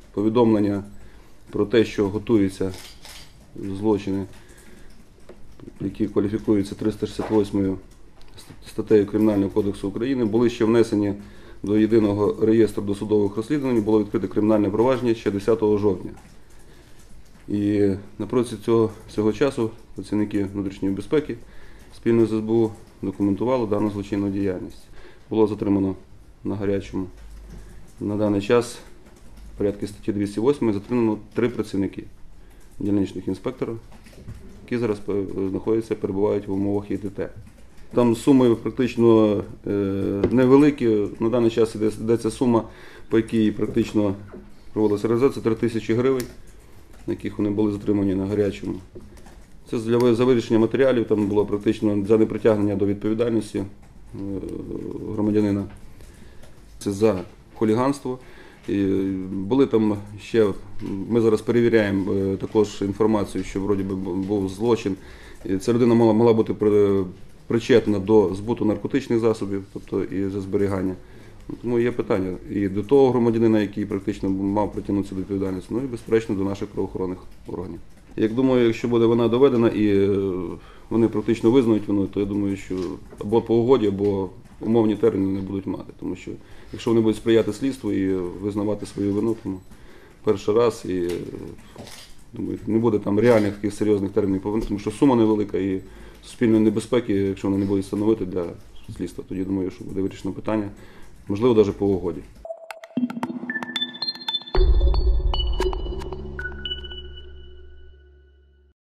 повідомлення про те, що готуються злочини, які кваліфікуються 368 статтею Кримінального кодексу України, були ще внесені до Єдиного реєстру досудових розслідувань, було відкрите кримінальне провадження ще 10 жовтня. І напроти цього часу працівники внутрішньої безпеки спільно з СБУ документували дану злочинну діяльність. Було затримано на гарячому. На даний час в порядку статті 208 затримано 3 працівники дільничних інспекторів, які зараз знаходяться, перебувають в умовах ЄДТ. Там суми практично невеликі. На даний час йдеться сума, по якій практично проводилася реалізація, 3 тисячі гривень, на яких вони були затримані на гарячому. Це за вирішення матеріалів, там було практично за непритягнення до відповідальності громадянина. Це за хуліганство. І були там ще, ми зараз перевіряємо також інформацію, що вроді би був злочин. І ця людина могла бути причетна до збуту наркотичних засобів, тобто і за зберігання. Тому є питання і до того громадянина, який практично мав притягнутися до відповідальності, ну і безперечно до наших правоохоронних органів. Як думаю, якщо буде вона доведена і вони практично визнають вину, то я думаю, що або по угоді, або умовні терміни не будуть мати. Тому що якщо вони будуть сприяти слідству і визнавати свою вину, тому перший раз, і думаю, не буде там реальних таких серйозних термінів повинен, тому що сума невелика і суспільної небезпеки, якщо вони не будуть становити для слідства, тоді думаю, що буде вирішено питання, можливо, навіть по угоді.